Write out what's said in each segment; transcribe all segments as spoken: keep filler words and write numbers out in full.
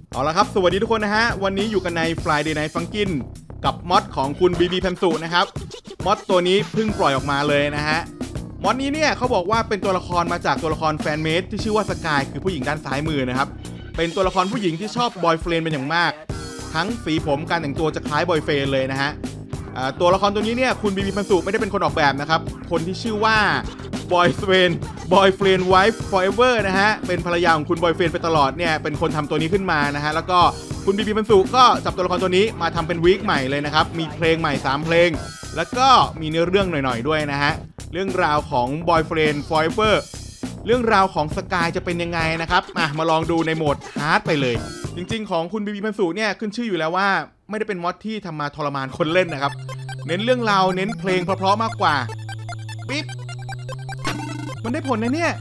เอาละครับสวัสดีทุกคนนะฮะวันนี้อยู่กันใน Friday Night Funkin กับมอดของคุณ บี บี แพมสุนะครับมอดตัวนี้เพิ่งปล่อยออกมาเลยนะฮะมอดนี้เนี่ยเขาบอกว่าเป็นตัวละครมาจากตัวละครแฟนเมดที่ชื่อว่าสกายคือผู้หญิงด้านซ้ายมือนะครับเป็นตัวละครผู้หญิงที่ชอบบอยเฟรนด์เป็นอย่างมากทั้งสีผมการแต่งตัวจะคล้ายบอยเฟรนด์เลยนะฮะตัวละครตัวนี้เนี่ยคุณ บี บี แพมสุไม่ได้เป็นคนออกแบบนะครับคนที่ชื่อว่าบอยเฟรนด์บอยเฟรนด์ไวฟ์ forever นะฮะเป็นภรรยาของคุณบอยเฟรนด์ไปตลอดเนี่ยเป็นคนทำตัวนี้ขึ้นมานะฮะแล้วก็คุณ บี บี แพมสุก็จับตัวละครตัวนี้มาทำเป็นวีคใหม่เลยนะครับมีเพลงใหม่สามเพลงแล้วก็มีเนื้อเรื่องหน่อยๆด้วยนะฮะเรื่องราวของ Boyfriend Forever เรื่องราวของสกายจะเป็นยังไงนะครับมามาลองดูในโหมดฮาร์ดไปเลยจริงๆของคุณ บี บี แพมสุเนี่ยขึ้นชื่ออยู่แล้วว่าไม่ได้เป็นมอดที่ทำมาทรมานคนเล่นนะครับเน้นเรื่องราวเน้นเพลงเพราะๆมากกว่าปิ๊บมันได้ผลนะเนี่ย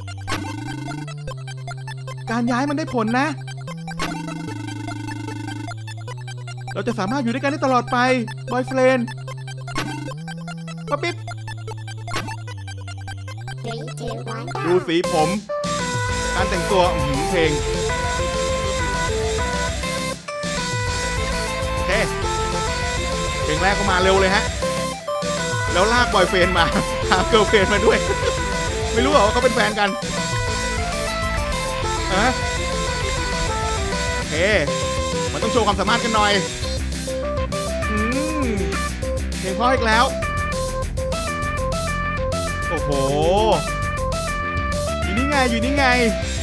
การย้ายมันได้ผลนะเราจะสามารถอยู่ด้วยกันได้ตลอดไปบอยเฟรนด์ป๊บปิ๊บดูสีผมการแต่งตัวหืมเพลงโอเคเพลงแรกก็มาเร็วเลยฮะแล้วลากบอยเฟรนด์มาหาเกิร์ลเฟรนด์มาด้วยไม่รู้เหรอว่าเขาเป็นแฟนกันอะโอเคมันต้องโชว์ความสามารถกันหน่อยอืมเพลงเพราะอีกแล้วโอ้โหอยู่นี่ไงอยู่นี่ไง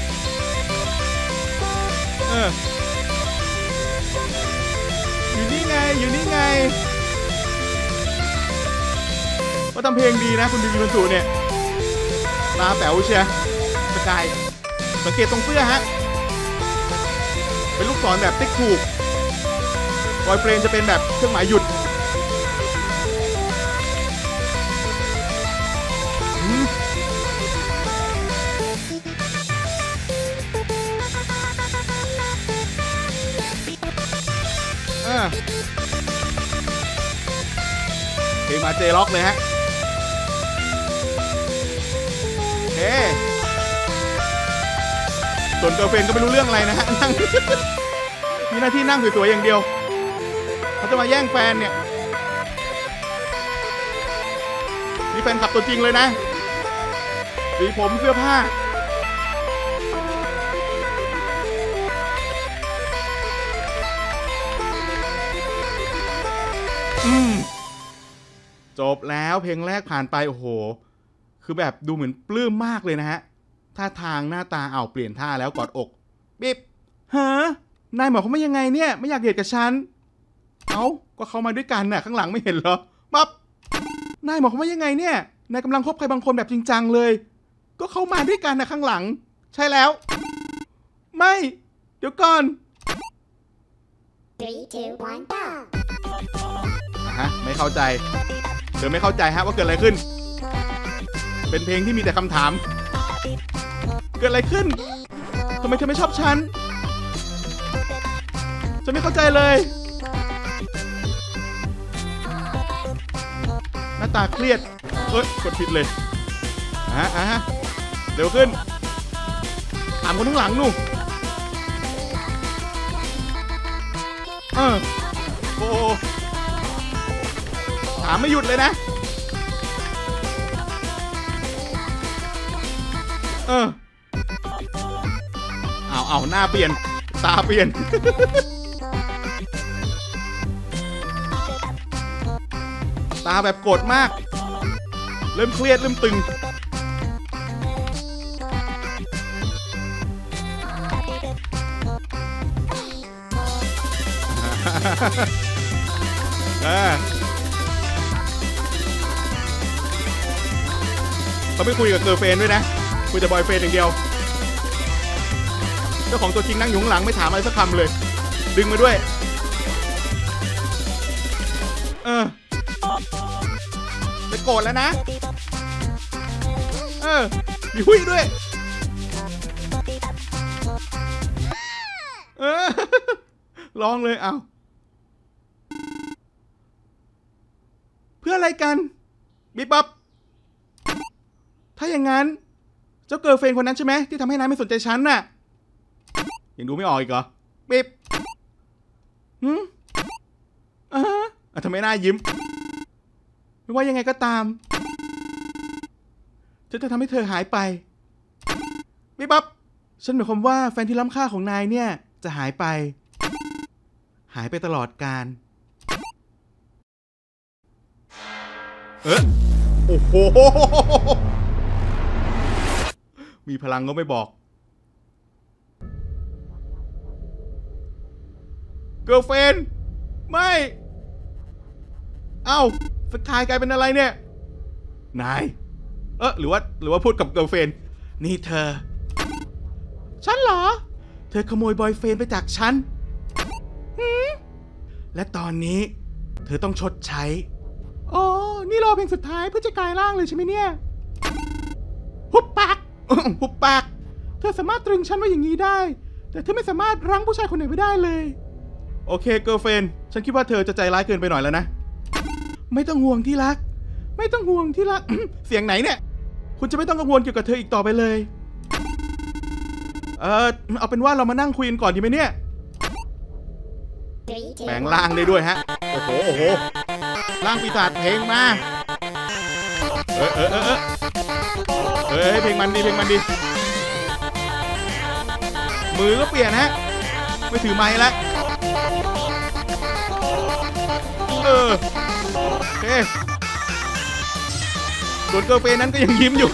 เอออยู่นี่ไงอยู่นี่ไงก็ทำเพลงดีนะคุณ บี บี แพมสุเนี่ยตาแป๋วเชียสกายสังเกตตรงเสื้อฮะเป็นลูกศรแบบติ๊กถูกบอยเฟรนด์จะเป็นแบบเครื่องหมายหยุดเพลงมาเจล็อกเลยฮะโอเคส่วนเกิร์ลเฟรนด์ก็ไม่รู้เรื่องอะไรนะฮะนั่งมีหน้าที่นั่งสวยๆอย่างเดียวเขาจะมาแย่งแฟนเนี่ยนี่แฟนขับตัวจริงเลยนะสีผมเสื้อผ้าอืมจบแล้วเพลงแรกผ่านไปโอ้โหคือแบบดูเหมือนปลื้มมากเลยนะฮะท่าทางหน้าตาเอาเปลี่ยนท่าแล้วกอดอกปิ๊บฮะนายหมอเขาไม่ยังไงเนี่ยไม่อยากเดทกับฉันเอ้าก็เขามาด้วยกันน่ะข้างหลังไม่เห็นเหรอปั๊บนายหมอเขาไม่ยังไงเนี่ยนายกำลังคบใครบางคนแบบจริงจังเลยก็เขามาด้วยกันนะข้างหลังใช่แล้วไม่เดี๋ยวก่อน three two one go ฮะไม่เข้าใจเดี๋ยวไม่เข้าใจฮะว่าเกิดอะไรขึ้นเป็นเพลงที่มีแต่คำถามเกิดอะไรขึ้นทำไมเธอไม่ชอบฉันจะไม่เข้าใจเลยหน้าตาเครียดเอ้ยกดผิดเลยอ่ะอ่ะเร็วขึ้นถามคนข้างหลังนู่นเออโอ้ถามไม่หยุดเลยนะเออเอาเอาหน้าเปลี่ยนตาเปลี่ยนตาแบบโกรธมากเริ่มเครียดเริ่มตึงเขาไม่คุยกับเกิร์ลเฟรนด์ด้วยนะคุยแต่บอยเฟรนด์อย่างเดียวเจ้าของตัวจริงนั่งอยู่ข้างหลังไม่ถามอะไรสักคำเลยดึงมาด้วยเออไปโกรธแล้วนะเออมีหุ้ยด้วยเออร้องเลยเอาเพื่ออะไรกันบิ๊บบ๊อบถ้าอย่างนั้นเจ้าเกิร์ลเฟรนด์คนนั้นใช่ไหมที่ทำให้นายไม่สนใจฉันน่ะยังดูไม่ออกอีกเหรอปิ๊บหืมอ่าฮะทำไมหน้ายิ้มไม่ว่ายังไงก็ตามฉันจะทำให้เธอหายไปปิ๊บปั๊บฉันหมายความว่าแฟนที่ล้ำค่าของนายเนี่ยจะหายไปหายไปตลอดกาลเอ๊ะโอ้โหมีพลังก็ไม่บอกเกิร์ลเฟรนด์ไม่เอ้าสกายกลายเป็นอะไรเนี่ยนายเออหรือว่าหรือว่าพูดกับเกิร์ลเฟรนด์นี่เธอฉันเหรอเธอขโมยบอยเฟรนด์ไปจากฉันหืมและตอนนี้เธอต้องชดใช้โอ้นี่รอเพลงสุดท้ายเพื่อจะกลายร่างเลยใช่ไหมเนี่ยหุบปากหุบปากเธอสามารถตรึงฉันไว้อย่างนี้ได้แต่เธอไม่สามารถรั้งผู้ชายคนไหนไว้ได้เลยโอเคเกิร์ลเฟรนด์ฉันคิดว่าเธอจะใจร้ายเกินไปหน่อยแล้วนะไม่ต้องห่วงที่รักไม่ต้องห่วงที่รัก เสียงไหนเนี่ยคุณจะไม่ต้องกังวลเกี่ยวกับเธออีกต่อไปเลยเออเอาเป็นว่าเรามานั่งคุยกันก่อนดีไหมเนี่ยแปลงร่างได้ด้วยฮะโอ้โหโอ้โหร่างปีศาจเพลงมาเออเออเออเออเออเพลงมันดีเพลงมันดีมือก็เปลี่ยนฮะไม่ถือไม้แล้วเออโอเคส่วนเกิร์ลเฟรนด์นั้นก็ยังยิ้มอยู่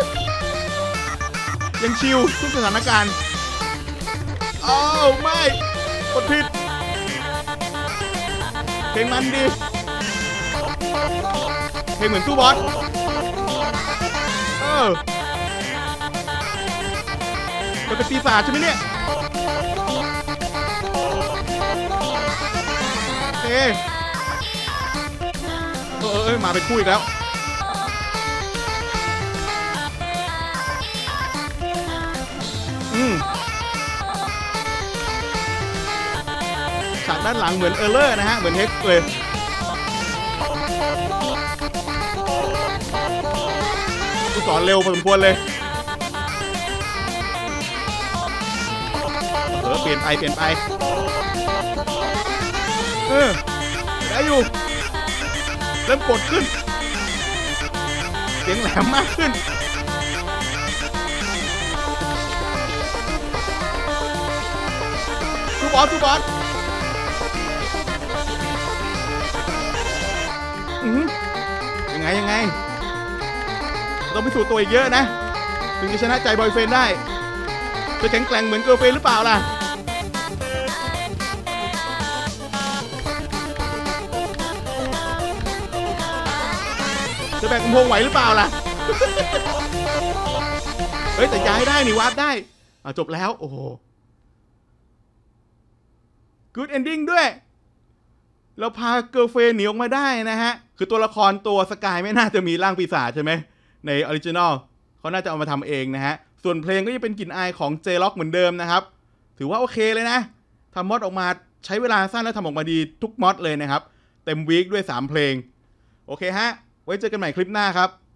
ยังชิลทุกสถานการณ์อ้าวไม่กดผิดเพลงมันดีเพลงเหมือนสู้บอสเออมันเป็นปีศาจใช่ไหมเนี่ยโอเคเออเออมาเป็นคู่อีกแล้วอืมฉากด้านหลังเหมือนเออร์เลอร์นะฮะเหมือนเฮกเลยกูสอนเร็วพอสมควรเลยเออเปลี่ยนไปเปลี่ยนไปเออได้อยู่เริ่มกดขึ้นเสียงแหลมมากขึ้นทูบอสทูบอสยังไงยังไงต้องพิสูจน์ตัวอีกเยอะนะถึงจะชนะใจบอยเฟรนด์ได้จะแข็งแกร่งเหมือนเกิร์ลเฟรนด์หรือเปล่าล่ะจะแบกกำพงไหวหรือเปล่าล่ะ เฮ้ยแต่ย้ายได้นี่วาร์ปได้อ่ะจบแล้วโอ้โห Good Ending ด้วยเราพาเกิร์ลเฟรนด์หนีออกมาได้นะฮะคือตัวละครตัวสกายไม่น่าจะมีร่างปีศาจใช่ไหมในออริจินอลเขาน่าจะเอามาทำเองนะฮะส่วนเพลงก็ยังเป็นกลิ่นอายของ J-Rock เหมือนเดิมนะครับถือว่าโอเคเลยนะทำมอดออกมาใช้เวลาสั้นแล้วทำออกมาดีทุกมอดเลยนะครับเต็มวีคด้วยสามเพลงโอเคฮะไว้เจอกันใหม่คลิปหน้าครับ